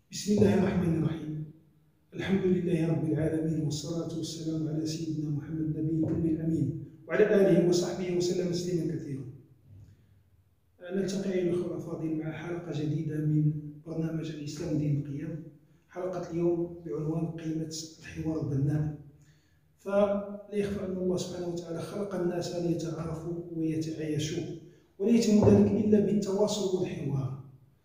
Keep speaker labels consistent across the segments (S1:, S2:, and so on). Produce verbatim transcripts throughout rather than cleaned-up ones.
S1: بسم الله الرحمن الرحيم. الحمد لله رب العالمين، والصلاة والسلام على سيدنا محمد نبي الأمي الأمين وعلى آله وصحبه وسلم تسليما كثيرا. نلتقي أيها الأخوة الأفاضل مع حلقة جديدة من برنامج الإسلام دين القيم. حلقة اليوم بعنوان قيمة الحوار البناء. فلا يخفى أن الله سبحانه وتعالى خلق الناس ليتعارفوا ويتعايشوا، ولا يتم ذلك إلا بالتواصل والحوار،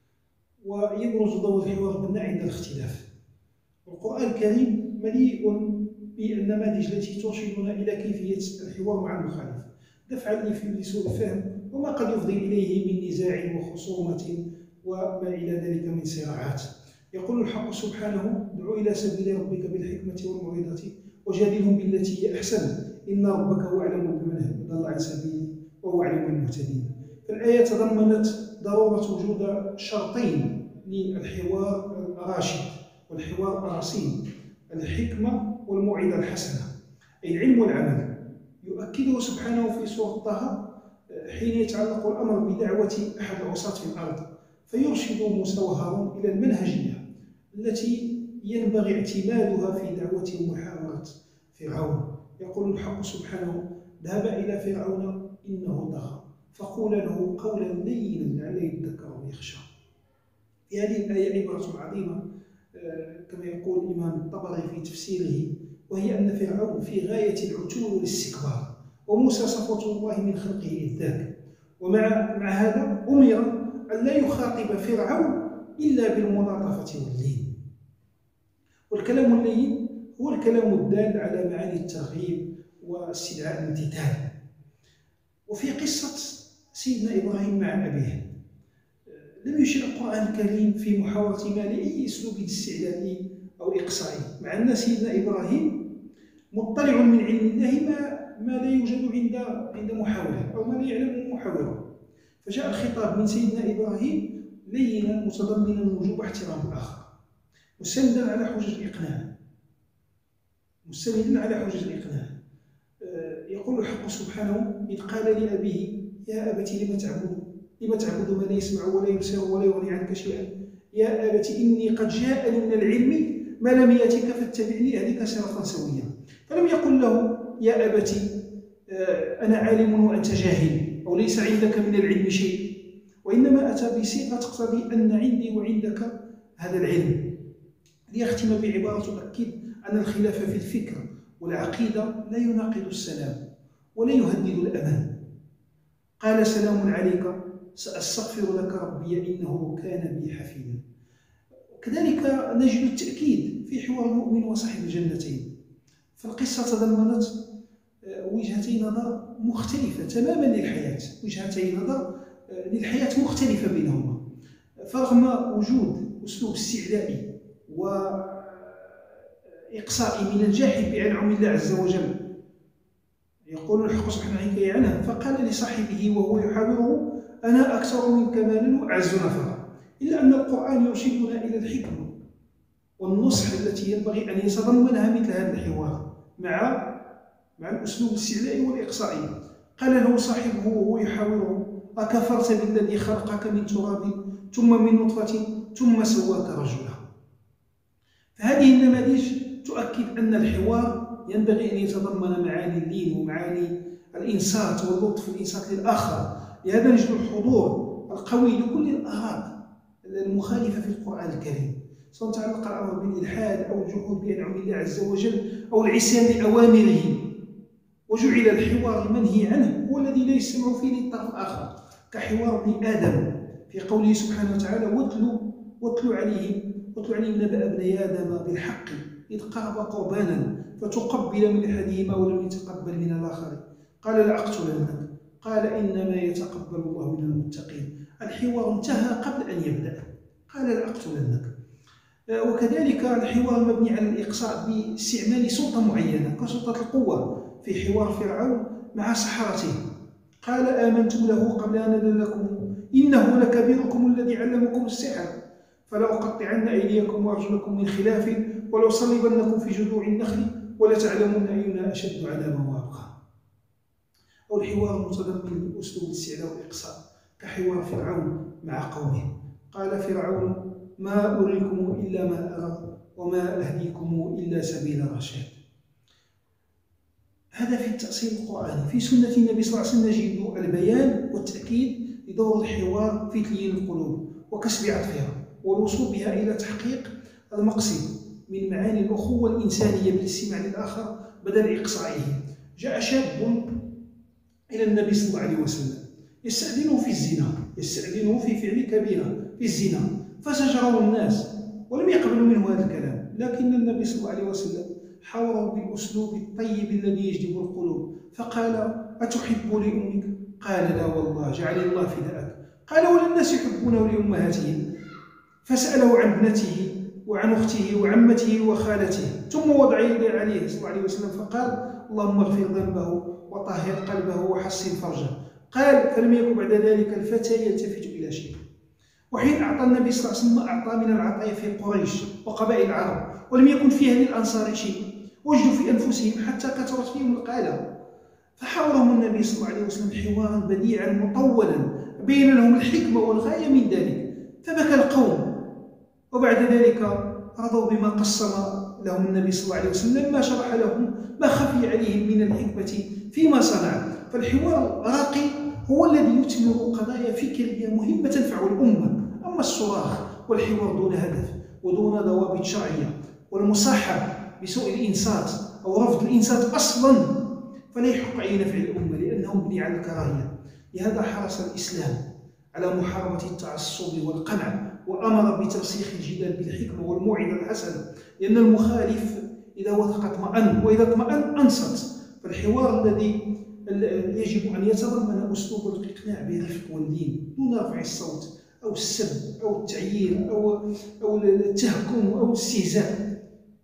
S1: ويبرز دور الحوار البناء عند الاختلاف. القرآن الكريم مليء بالنماذج التي ترشدنا إلى كيفية الحوار مع المخالف دفعا لسوء الفهم وما قد يفضي إليه من نزاع وخصومة وما إلى ذلك من صراعات. يقول الحق سبحانه: ادع إلى سبيل ربك بالحكمة والموعظة وجادلهم بالتي هي أحسن إن ربك هو أعلم بمن ضل عن سبيله وهو أعلم بالمهتدين. فالآية تضمنت ضرورة وجود شرطين للحوار الراشد والحوار الرصين: الحكمة والموعظة الحسنة، أي العلم والعمل. يؤكده سبحانه في سورة طه حين يتعلق الأمر بدعوة أحد العصاة في الأرض، فيرشد موسى وهارون إلى المنهجية التي ينبغي اعتمادها في دعوة ومحاورة فرعون. يقول الحق سبحانه: ذهب إلى فرعون إنه طغى فقول له قولا لينا لعله يذكر ويخشى. في هذه الآية عبرة عظيمة كما يقول الإمام الطبري في تفسيره، وهي أن فرعون في غاية العتو والاستكبار، وموسى صفوة الله من خلقه إذ ذاك. ومع مع هذا أمر أن لا يخاطب فرعون إلا بالملاطفة واللين. والكلام اللين هو الكلام الدال على معاني الترغيب واستدعاء الامتثال. وفي قصة سيدنا إبراهيم مع أبيه لم يشر القرآن الكريم في محاورة ما لأي أسلوب استعلائي أو إقصائي، مع أن سيدنا إبراهيم مطلع من علم الله ما ما لا يوجد عند عند محاوره أو ما لا يعلمه محاوره. فجاء الخطاب من سيدنا إبراهيم لينا متضمنا وجوب احترام الآخر، مستندا على حجج الإقناع مستندا على حجج الإقناع. يقول الحق سبحانه: إذ قال لأبيه يا أبت لم تعبد لم تعبد ما لا يسمع ولا يبصر ولا يغني عنك شيئا، يا أبت إني قد جاءني من العلم ما لم يأتك فاتبعني أهدك صراطا سويا. فلم يقل له يا أبت أنا عالم وأنت جاهل أو ليس عندك من العلم شيء، وإنما أتى بصيغة تقتضي أن عندي وعندك هذا العلم، ليختم بعبارة تؤكد أن الخلاف في الفكر والعقيدة لا يناقض السلام ولا يهدد الأمان. قال: سلام عليك سأستغفر لك ربي إنه كان بي حفيظا. وكذلك نجد التأكيد في حوار المؤمن وصاحب الجنتين. فالقصة تضمنت وجهتي نظر مختلفة تماما للحياة، وجهتي نظر للحياة مختلفة بينهما، فرغم وجود أسلوب استعلائي وإقصائي من الجاحد بأنعم الله عز وجل. يقول الحق سبحانه عنه: فقال لصاحبه وهو يحاوره: أنا أكثر منك مالا وأعز نفرا. إلا أن القرآن يرشدنا إلى الحكمة والنصح التي ينبغي أن يتضمنها مثل هذا الحوار مع مع الأسلوب الاستعلائي والإقصائي. قال له صاحبه وهو يحاوره: أكفرت بالذي خلقك من تراب ثم من نطفة ثم سواك رجلا. فهذه النماذج تؤكد أن الحوار ينبغي أن يتضمن معاني اللين ومعاني الإنصات واللطف والإنصات للآخر. لهذا نجد الحضور القوي لكل الآراء المخالفة في القرآن الكريم، سواء تعلق الأمر بالإلحاد أو الجحود بأنعم الله عز وجل أو العصيان لأوامره. وجعل الحوار المنهي عنه هو الذي لا يستمع فيه للطرف الآخر، كحوار ابن آدم في قوله سبحانه وتعالى: واتلو واتلو عليهم واتلو عليهم نبأ ابني آدم بالحق إذ قربا قربانا فتقبل من أحدهما ولم يتقبل من الآخر قال لأقتلنك قال إنما يتقبل الله من المتقين. الحوار انتهى قبل أن يبدأ، قال لأقتلنك. وكذلك الحوار المبني على الإقصاء باستعمال سلطة معينة كسلطة القوة في حوار فرعون مع سحرته. قال: آمنت له قبل أن أذن لكم إنه لكبيركم الذي علمكم السحر فلأقطعن أيديكم وأرجلكم من خلاف ولأصلبنكم في جذوع النخل ولتعلمن أينا أشد عذابا وأبقى. أو الحوار المتضمن أسلوب الاستعلاء والإقصاء كحوار فرعون مع قومه. قال فرعون: ما أريكم إلا ما أرى وما أهديكم إلا سبيل الرشاد. هذا في التأصيل القرآني. في سنة النبي صلى الله عليه وسلم نجد البيان والتأكيد لدور الحوار في تليين القلوب وكسب عطفها والوصول بها إلى تحقيق المقصد من معاني الأخوة الإنسانية بالاستماع للآخر بدل إقصائه. جاء شاب إلى النبي صلى الله عليه وسلم يستأذنه في الزنا، يستأذنه في فعل كبيرة في الزنا، فزجره الناس ولم يقبلوا منه هذا الكلام، لكن النبي صلى الله عليه وسلم حاوره بالأسلوب الطيب الذي يجذب القلوب، فقال: أتحب لأمك؟ قال: لا والله، جعل الله فداءك. قال: ولا الناس يحبونه لأمهاتهم؟ فسأله عن ابنته وعن أخته وعمته وخالته، ثم وضع يديه عليه صلى الله عليه وسلم فقال: اللهم اغفر ذنبه وطهر قلبه وحسن فرجه. قال: فلم يكن بعد ذلك الفتى يلتفت إلى شيء. وحين أعطى النبي صلى الله عليه وسلم ما أعطى من العطايا في قريش وقبائل العرب، ولم يكن في أهل الأنصار شيء، وجدوا في أنفسهم حتى كثرت فيهم القالة، فحاورهم النبي صلى الله عليه وسلم حوارا بديعا مطولا بين لهم الحكمة والغاية من ذلك، فبكى القوم، وبعد ذلك رضوا بما قسم لهم النبي صلى الله عليه وسلم لما شرح لهم ما خفي عليهم من الحكمة فيما صنع. فالحوار الراقي هو الذي يثمر قضايا فكرية مهمة تنفع الأمة. أما الصراخ والحوار دون هدف ودون ضوابط شرعية والمصاحب بسوء الإنصات أو رفض الإنصات أصلا فلا يحق أي نفع الأمة، لأنه مبني على الكراهية. لهذا حرص الإسلام على محاربة التعصب والقمع، وأمر بترسيخ الجدال بالحكمة والموعظة الحسنة، لأن المخالف إذا وثق اطمأن، وإذا اطمأن أنصت. فالحوار الذي يجب أن يتضمن أسلوب الإقناع برفق واللين دون رفع الصوت أو السب أو التعيير أو أو التهكم أو الاستهزاء،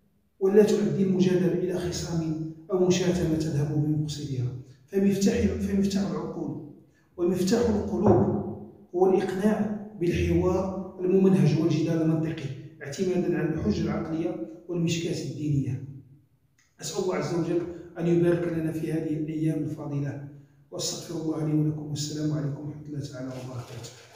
S1: ولا تؤدي المجادلة إلى خصام أو مشاتمة تذهب بمقصدها. فمفتاح فمفتاح العقول ومفتاح القلوب هو الإقناع بالحوار الممنهج والجدال المنطقي اعتمادا على الحجة العقلية والمشكات الدينية. أسأل الله عز وجل أن يبارك لنا في هذه الأيام الفاضلة، وأستغفر الله لي ولكم، والسلام عليكم ورحمة الله تعالى وبركاته.